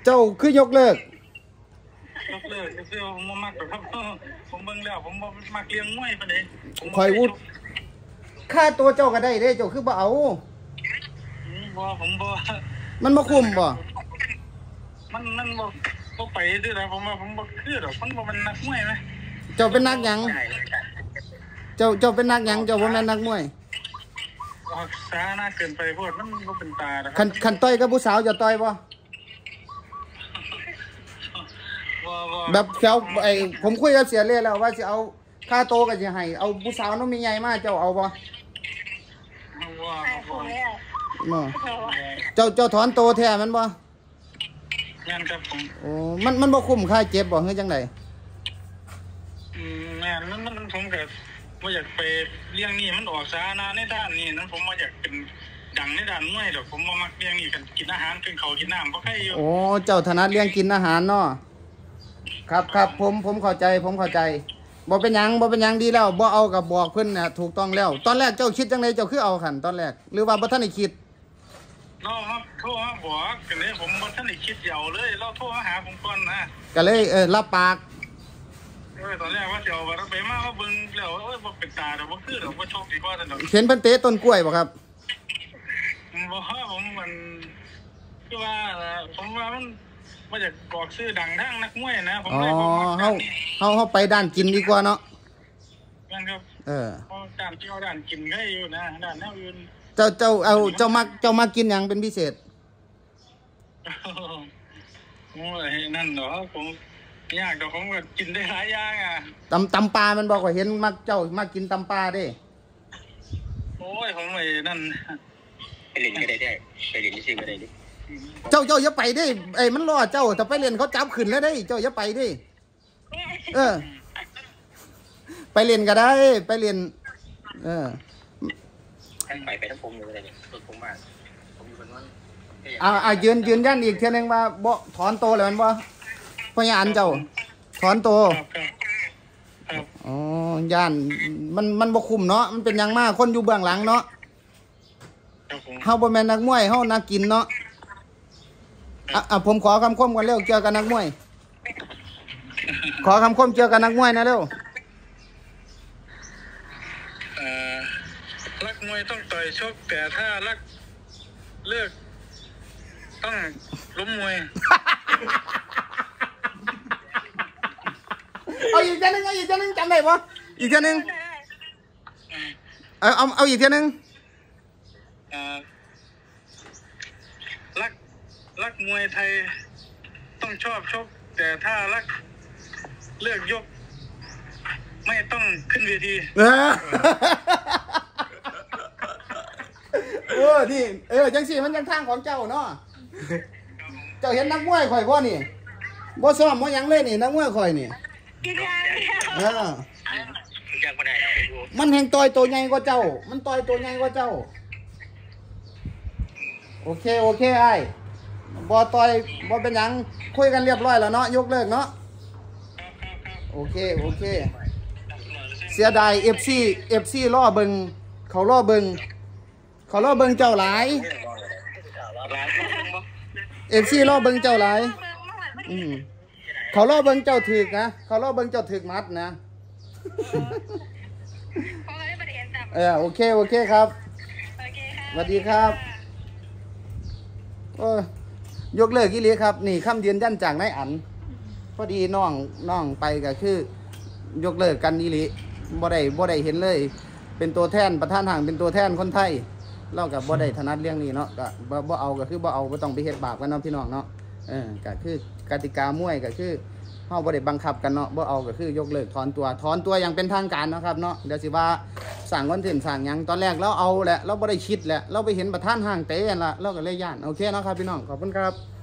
เจ้าคือยกเลิกคือผมบ่มักครับผมเบิ่งแล้วผมบ่มักเลี้ยงมวยปานใดคอยอุดค่าตัวเจ้าก็ได้เด้เจ้าคือบ่เอาบ่ผมบ่มันบ่คุ้มบ่มันบ่ไปซื่อนะผมว่าผมบ่คือดอกมันบ่เป็นนักมวยมั้ยเจ้าเป็นนักหยังเจ้าเป็นนักหยังเจ้าบ่แม่นนักมวยออกสาหน้าเกินไปโพดมันบ่เป็นตาดอกคันต่อยกับผู้สาวจะต่อยบ่แบบเขาผมคุยกับเสียเล่แล้วว่าสิเอาค่าโตก็สิให้เอาผู้สาวน้องมีใหญ่มาเจ้าเอาบ่เจ้าถอนโตแท้มันบ่งานครับผมโอ้มันบ่คุ้มค่าเจ็บบ่เฮ็ดจังได๋งานมันผมก็บ่อยากไปเลี้ยงนี่มันออกสาหน้าในด้านนี้นั้นผมบ่อยากเป็นดังในด้านมวยดอกผมบ่มักเลี้ยงนี่กันกินอาหารกินข้าวกินน้ำบ่ใครอยู่โอ้เจ้าถนัดเลี้ยงกินอาหารเนาะครับผมเข้าใจบ่เป็นหยังดีแล้วบ่เอากับบอกเพิ่นน่ะถูกต้องแล้วตอนแรกเจ้าคิดจังได๋เจ้าคือเอาคั่นตอนแรกหรือว่าบ่ทันได้คิดน้องครับโทรมาบอกกันเลยผมบ่ทันได้คิดเดียวเลยเราโทรมาหาผมก่อนนะก็เลยรับปากตอนแรกว่าสิเอาว่าไปมาเบิ่งแล้วบ่เป็นตาดอกบ่คือดอกบ่โชคดีกว่าซั่นดอกเห็นเพิ่นเตะต้นกล้วยบ่ครับบ่ผมมันคือว่าผมว่ามันมาจากกอกซื้อดังทางนักมวยนะผมเลยบอกเฮาไปด้านกินดีกว่าเนาะนั่นครับการเที่ยวด้านกินก็อยู่นะด้านแนวอื่นเจ้ามักกินหยังเป็นพิเศษโอ้ยนั่นเหรอผมยากแต่ผมก็กินได้หลายอย่างอ่ะตำปลามันบอกว่าเห็นมักกินตำปลาเด้โอ้ยผมไอ้นั่นไปเล่นก็ได้ไปเล่นที่ซื้อก็ได้ดิเจ้าอย่าไปดิมันรอเจ้าถ้าไปเล่นเขาจับขึ้นแล้วได้เจ้าอย่าไปดิไปเล่นก็ได้ไปเล่นไปทั้งผมเลยเนี่ยผมมาผมอยู่บนนั้นยืนยันอีกเทียนึงว่าบ่ถอนโตแล้วมันบ่พยานเจ้าถอนโตอ๋อย่านมันบ่คุ้มเนาะมันเป็นอย่างมากคนอยู่เบื้องหลังเนาะเฮาบ่แม่นนักมวยเฮานักกินเนาะผมขอคำคมกันเร็วเกี่ยวกับนักมวยขอคำคมเกี่ยวกับนักมวยนะเร็วรักมวยต้องต่อยชกแต่ถ้ารักเลิกต้องล้มมวยเอาอีกเท่านึงจำได้ปะอีกเท่านึงเอาอีกเท่านึงรักมวยไทยต้องชอบชกแต่ถ้ารักเลือกยกไม่ต้องขึ้นเวทีนี่จังสิมันยังทางของเจ้าเนาะเจ้าเห็นนักมวยข่อยบ่นี่บ่ซ้อมบ่หยังเลยนี่นักมวยข่อยนี่มันแห่งต่อยตัวใหญ่กว่าเจ้ามันต่อยตัวใหญ่กว่าเจ้าโอเคไอ้บ่ต่อยบ่เป็นหยังคุยกันเรียบร้อยแล้วเนาะยกเลิกเนาะโอเคเสียดาย FC ล่อเบิ่งเขาล่อเบิ่งเจ้าหลาย FC ล่อเบิ่งเจ้าหลายเขาล่อเบิ่งเจ้าถึกนะเขาล่อเบิ่งเจ้าถึกมัดนะโอเคครับสวัสดีครับยกเลิกอีหลีครับนี่คำยืนยันจากนายอันพอดีน้องไปก็คือยกเลิกกันอีหลีบ่ได้เห็นเลยเป็นตัวแทนประธานห่างเป็นตัวแทนคนไทยเรากับบ่ได้ถนัดเรื่องนี้เนาะก็บ่เอาก็คือบ่เอาบ่ต้องไปเฮ็ดบาปกันเนาะพี่น้องเนาะก็คือกติกามวยก็คือเฮาบ่ได้บังคับกันเนาะบ่เอาก็คือยกเลิกถอนตัวอย่างเป็นทางการนะครับเนาะเดี๋ยวสิว่าสั่งคอนเทนต์สั่งหยังตอนแรกเราเอาแหละเราบ่ได้คิดแหละเราไปเห็นประธานห้างเตะนั่นล่ะเราก็เลยย่านโอเคเนาะครับพี่น้องขอบคุณครับ